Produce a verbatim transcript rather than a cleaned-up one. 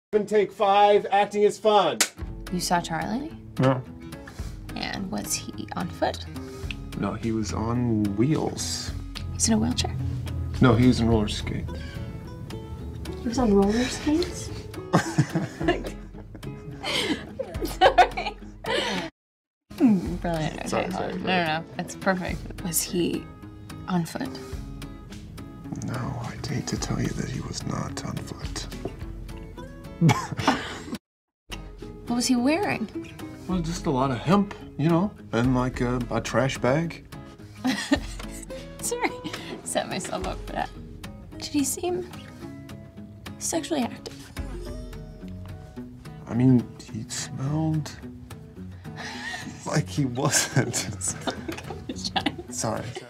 Take five, acting is fun. You saw Charlie? No. And was he on foot? No, he was on wheels. He's in a wheelchair? No, he was in roller skates. He was on roller skates? Sorry. Brilliant. Okay, Sorry, hold sorry, on. No, no, no. That's perfect. Was he on foot? No, I'd hate to tell you that he was not on foot. What was he wearing? Well, just a lot of hemp, you know, and like a, a trash bag. Sorry, set myself up for that. Did he seem sexually active? I mean, he smelled like he wasn't. Smelled like a vagina. Sorry.